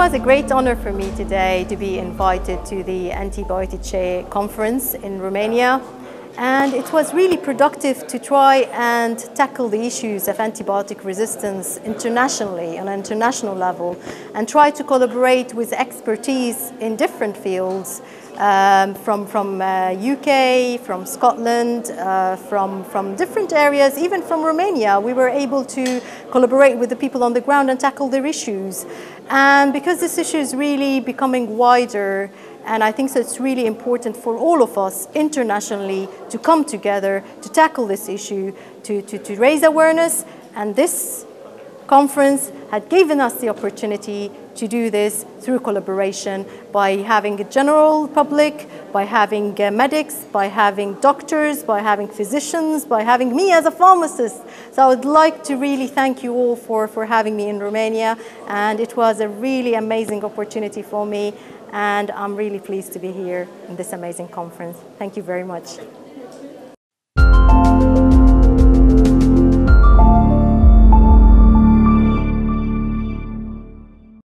was a great honor for me today to be invited to the Antibiotics conference in Romania. And it was really productive to try and tackle the issues of antibiotic resistance internationally, on an international level, and try to collaborate with expertise in different fields, from UK, from Scotland, from different areas, even from Romania. We were able to collaborate with the people on the ground and tackle their issues. And because this issue is really becoming wider, and I think so it's really important for all of us internationally to come together to tackle this issue, to raise awareness. And this conference had given us the opportunity to do this through collaboration by having a general public, by having medics, by having doctors, by having physicians, by having me as a pharmacist. So I would like to really thank you all for having me in Romania, and it was a really amazing opportunity for me, and I'm really pleased to be here in this amazing conference. Thank you very much.